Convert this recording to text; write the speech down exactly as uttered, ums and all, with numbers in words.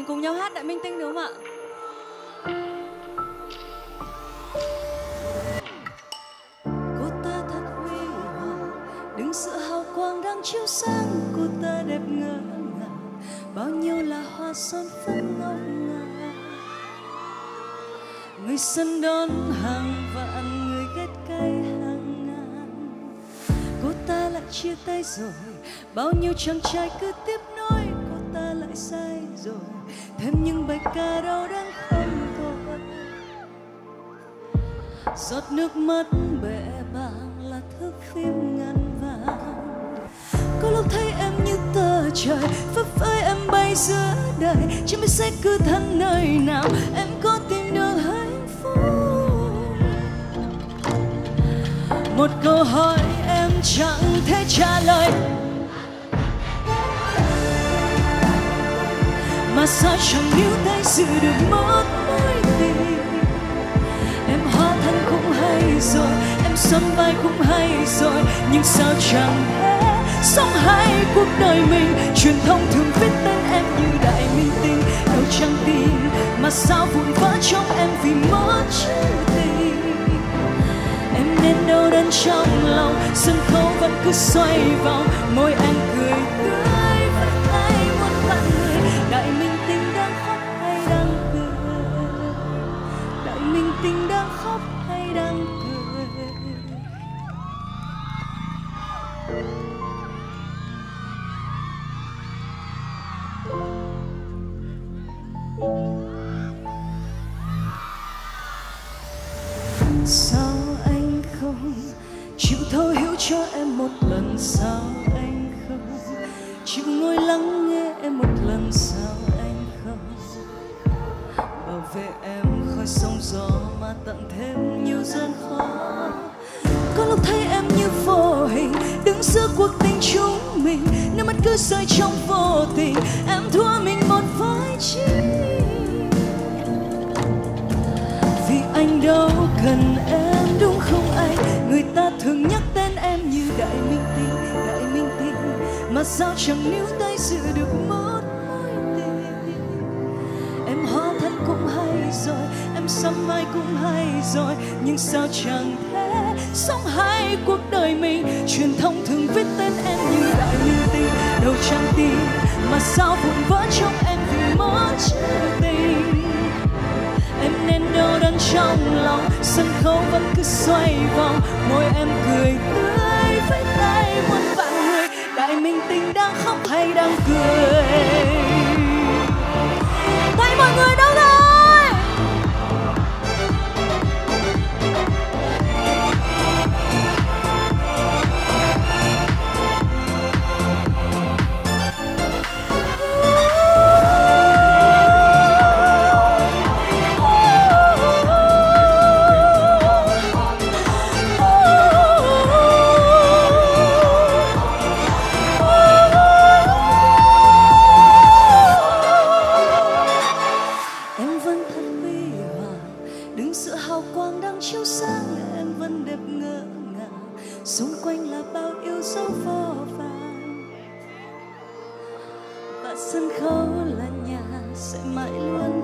Mình cùng nhau hát Đại Minh Tinh đúng không ạ? Cô ta thật huy hoàng, đứng giữa hào quang đang chiếu sáng. Cô ta đẹp ngỡ ngàng, bao nhiêu là hoa son phấn ngọc ngà. Người sân đón hàng vạn, người ghét cay hàng ngàn. Cô ta lại chia tay rồi, bao nhiêu chàng trai cứ tiếp nối. Cô ta lại sai rồi, thêm những bài ca đau đớn không thôi. Giọt nước mắt bể bàng là thước phim ngàn vàng. Có lúc thấy em như tờ trời, phấp phới em bay giữa đời. Chẳng biết sẽ cứ thân nơi nào em có tìm được hạnh phúc. Một câu hỏi em chẳng thể trả lời, mà sao chẳng níu tay giữ được một mối tình. Em hóa thân cũng hay rồi, em sắm vai cũng hay rồi, nhưng sao chẳng thể sống hai cuộc đời mình. Truyền thông thường viết tên em như đại minh tinh, đâu chẳng tin mà sao vụn vỡ trong em vì một chữ tình. Em nên đau đớn trong lòng, sân khấu vẫn cứ xoay vòng, môi em cười tươi với tay một vạn người. Đại minh tinh đang khóc hay đang cười? Đại minh tinh đang khóc hay đang cười? Sao anh không chịu thấu hiểu cho em một lần? Sao anh không chịu ngồi lắng nghe em một lần? Sao anh không bảo vệ em khỏi sóng gió mà tặng thêm nhiều gian khó? Có lúc thấy em như vô hình, đứng giữa cuộc tình chúng mình, nước mắt cứ rơi trong vô tình. Em thua mình một vai chính, vì anh đâu cần em đúng không anh? Người ta thường nhắc tên em như đại minh tinh, đại minh tinh, mà sao chẳng níu tay giữ được một mối tình. Em hóa thân cũng hay rồi, em sắm vai cũng hay rồi, nhưng sao chẳng thể sống hai cuộc đời mình. Truyền thông thường viết tên em như đại minh tinh, đâu chẳng tin mà sao vụn vỡ trong em vì một chữ tình. Em nên đau đớn trong lòng, sân khấu vẫn cứ xoay vòng, môi em cười tươi với tay muôn vạn người. Đại minh tinh đang khóc hay đang cười? Tay mọi người đâu rồi? Xung quanh là bao yêu dấu vô vàn, và sân khấu là nhà sẽ mãi luôn